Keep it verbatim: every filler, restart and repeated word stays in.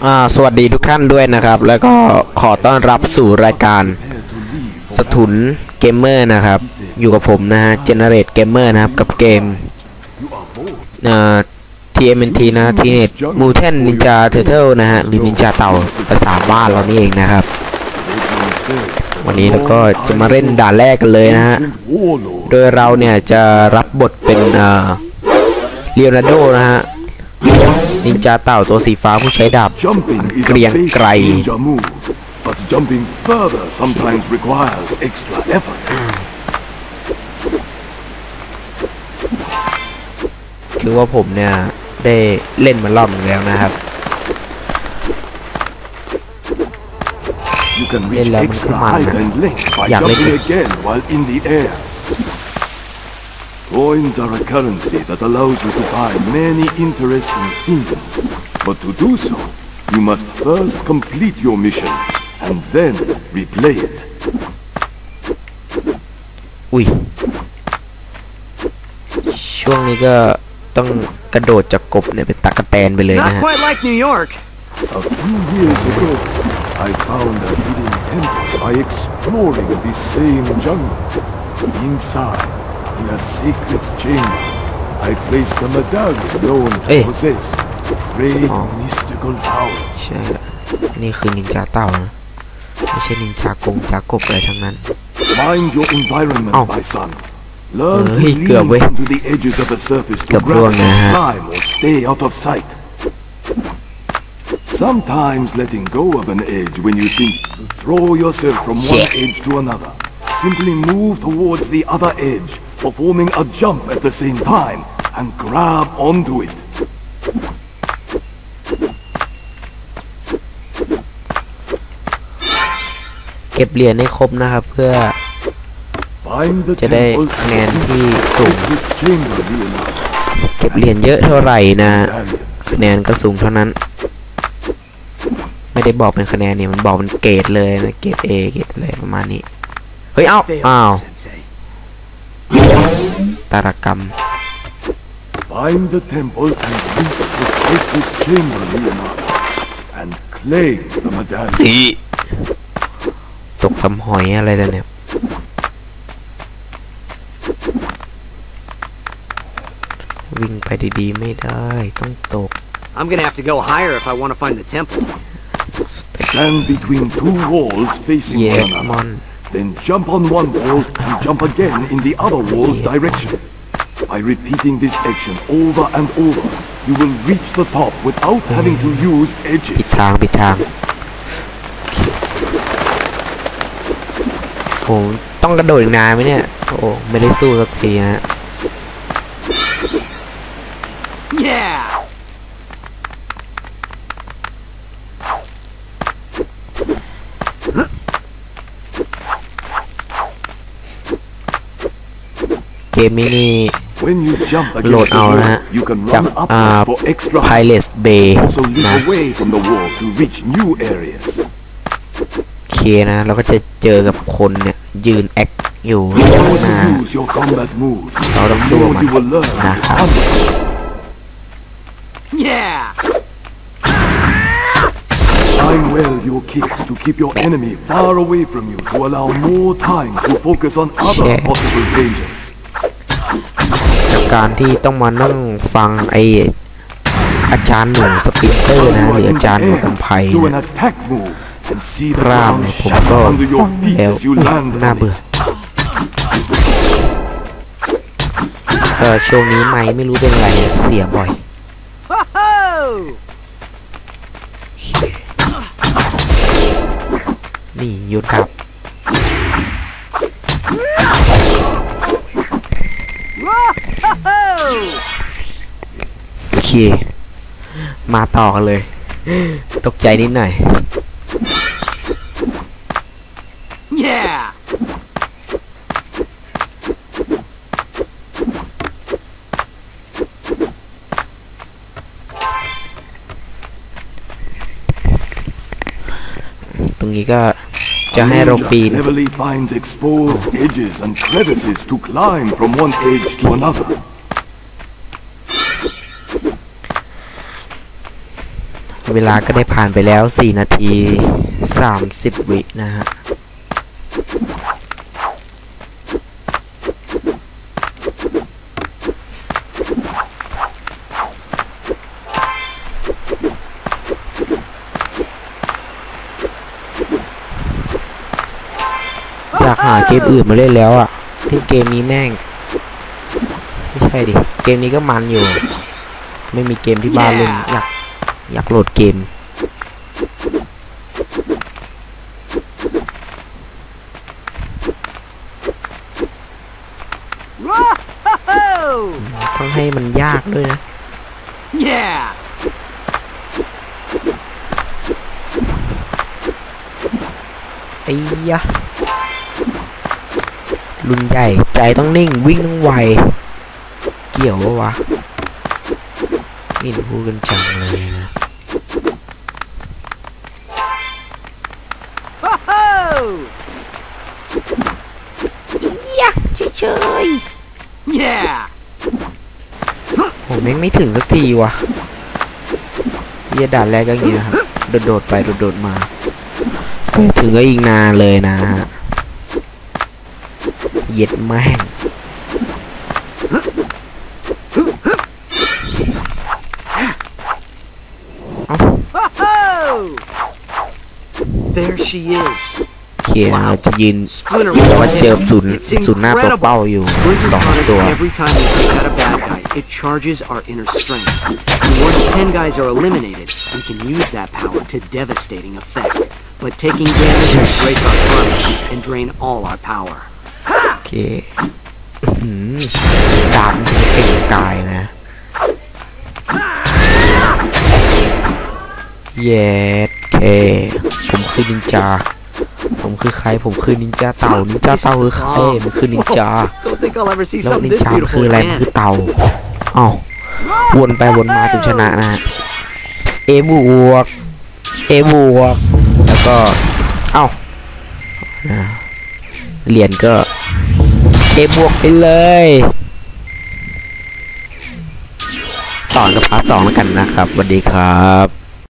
อ่าสวัสดีทุกท่านด้วยนะครับแล้วก็ขอต้อนรับสู่รายการสถุนเกมเมอร์นะครับอยู่กับผมนะฮะ Generate Gamer นะครับกับเกมอ่า ที เอ็ม เอ็น ที นะ Teenage Mutant Ninja Turtle นะฮะหรือนินจาเต่าภาษาบ้านเรานี่เองนะครับวันนี้เราก็จะมาเล่นด่านแรกกันเลยนะฮะโดยเราเนี่ยจะรับบทเป็นอ่าเลโอนาร์โดนะฮะนินจาเต่าตัวสีฟ้าผู้ใช้ดาบเกรียงไกรคือว่าผมเนี่ยได้เล่นมารอบนึงแล้วนะครับเล่นแล้วมันก็มันนะอยากเล่นอีก Coins are a currency that allows you to buy many interesting things. But to do so, you must first complete your mission and then replay it. อุ้ยช่วงนี้ก็ต้องกระโดดจากกบเนี่ยเป็นตั๊กแตนไปเลยนะฮะ Not quite like New York. A few years ago, I found a hidden temple by exploring this same jungle. Inside.In a secret chamber, I placed a medallion known to possess great mystical power. ใช่ละนี่คือนินจาเต่านะไม่ใช่นินจากงจากบอะไรทั้งนั้น Mind your environment, my son. Learn to lean to the edges of the surface to grab, climb, or stay out of sight. Sometimes letting go of an edge when you think to throw yourself from one edge to another.Simply move towards the other edge, performing a jump at the same time, and grab onto it. เก็บเหรียญให้ครบนะครับเพื่อจะได้คะแนนที่สูงเก็บเหรียญเยอะเท่าไหร่นะคะแนนก็สูงเท่านั้นไม่ได้บอกเป็นคะแนนเนี่ยมันบอกเป็นเกรดเลยนะเกรด A เกรดอะไรประมาณนี้เฮ้ย เอ้า อ้าวตารกรรม Find the temple and reach the sacred chamber, Leonardo, and claim the medallion. ตกทำหอยอะไรแล้วเนี่ยวิ่งไปดีๆไม่ได้ต้องตก I'm gonna have to go higher if I want to find the temple. Stand between two walls facing one another.Then jump on one wall and jump again in the other wall's direction. By repeating this action over and over, you will reach the top without having to use edges. ผิดทางผิดทางโอ้ต้องกระโดดอีกนานไหมเนี่ยโอ้ไม่ได้สู้สักทีนะ Yeah. เกมนี้นี่โหลดเอานะฮะจากอ่า Pirates Bay นะโอเคนะเราก็จะเจอกับคนเนี่ยยืนแอคอยู่นะเราต้องสู้มันนะครับ Time well your kicks to keep your enemy far away from you to allow more time to focus on other possible dangers. จากการที่ต้องมานั่งฟังไออาจารย์หนุ่มสปิตเตอร์นะหรืออาจารย์หนุ่มอัมไพร์นะพรามเนี่ยผมก็ฟังแล้วน่าเบื่อเออช่วงนี้ไม่ไม่รู้เป็นไรเสียบ่อยนี่ยุดครับโอเคมาต่อกันเลยตกใจนิดหน่อย Yeah. ตรงนี้ก็จะให้เราปีน Cleverly finds exposed edges and crevices to climb from one edge to another. มเวลาก็ได้ผ่านไปแล้วสี่นาทีสามสิบวินะฮะอยากหาเกมอื่นมาเล่นแล้วอ่ะเล่นเกมนี้แม่งไม่ใช่ดิเกมนี้ก็มันอยู่ไม่มีเกมที่บ้านเล่นอยากอยากโหลดเกมต้องให้มันยากด้วยนะ Yeah. ไอ้ยะรุ่นใหญ่ใจต้องนิ่งวิ่งต้องไวเกี่ยววะวะนี่พูดกันจังเลยนะ ยะเฉยๆ Yeah. ผมแม่งไม่ถึงสักทีวะเหี้ยด่านแรกก็อย่างนี้นะครับโดดๆไปโดดๆมาไปถึงก็อีกนานเลยนะฮะเย็ดแม่ง There she is. เขียนเราจะยืนแต่ว่าเจอศูนย์ศูนย์หน้าตัวเป้าอยู่สองตัว Every time we take out a bad guy, it charges our inner strength. And once ten guys are eliminated, we can use that power to devastating effect. But taking damage will break our armor and drain all our power. โอเคดาบมันเก่งกายนะเย็ดเคผมคือนินจาผมคือใครผมคือนินจาเต่านินจาเต่าคือใครมันคือนินจา Don't think I'll ever see แล้ว something นิน this จามันคือ beautiful อะไรมัน again. คือเต่าอ้าววนไปวนมาจนชนะนะเอบวกเอบวกแล้วก็เอ้าเหรียญก็เอบวกไปเลยต่อกับพาร์ทสองแล้วกันนะครับสวัสดีครับ